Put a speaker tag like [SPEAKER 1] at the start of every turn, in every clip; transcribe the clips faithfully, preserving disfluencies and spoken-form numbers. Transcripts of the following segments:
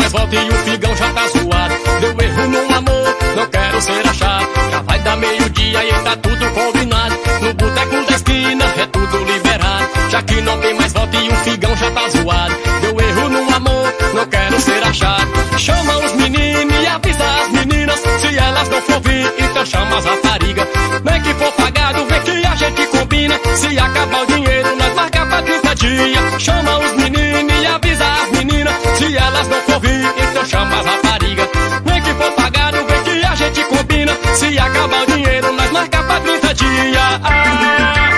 [SPEAKER 1] mais volta e o figão já tá zoado. Deu erro no amor, não quero ser achado. Já vai dar meio-dia e tá tudo combinado. No boteco da esquina é tudo liberado. Já que não tem mais volta e o figão já tá zoado. Deu erro no amor, não quero ser achado. Chama os meninos e avisa as meninas. Se elas não for vir, então chama as raparigas. Nem que for pagado, vem que a gente combina. Se acabar o dinheiro, nós marca pra trinta dias. Chama os meninos e avisa as meninas. Se elas não for vir, então chama as raparigas. Nem que for pagado, vem que a gente combina. Se acabar o dinheiro, nós marca pra trinta dias. Ah.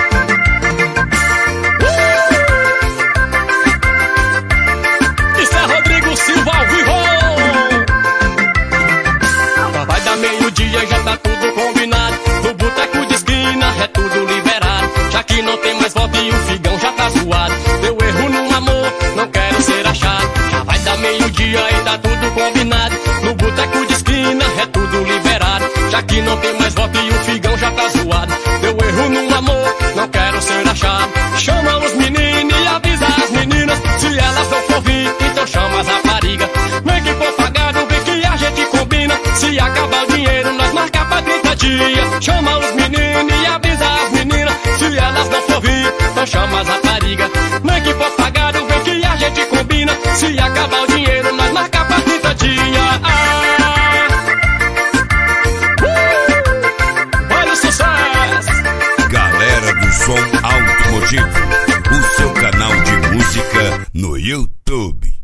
[SPEAKER 1] Isso é Rodrigo Silva ao vivo. Vai dar meio-dia e já tá tudo combinado. No boteco de esquina é tudo liberado. Já que não tem mais volta e o figão já tá zoado. Deu erro no amor, não quero ser achado. Já vai dar meio-dia e tá tudo combinado. No boteco de esquina é tudo liberado. Já que não tem mais volta e o figão já tá zoado. Deu erro no amor, não quero ser achado. Chama os meninos e avisa as meninas. Se elas não for vir, então chama as raparigas. Nem que for pagado, vem que a gente combina. Se acabar o dinheiro, nós marca pra trinta dias. Chama os meninos e avisa as meninas. Se elas não for vir, então chama as raparigas. Nem que for pagado, vem que a gente combina. Se acabar o dinheiro, nós marca pra trinta dias. Ah! Uh! Olha o sucesso!
[SPEAKER 2] Galera do Som Automotivo, o seu canal de música no YouTube.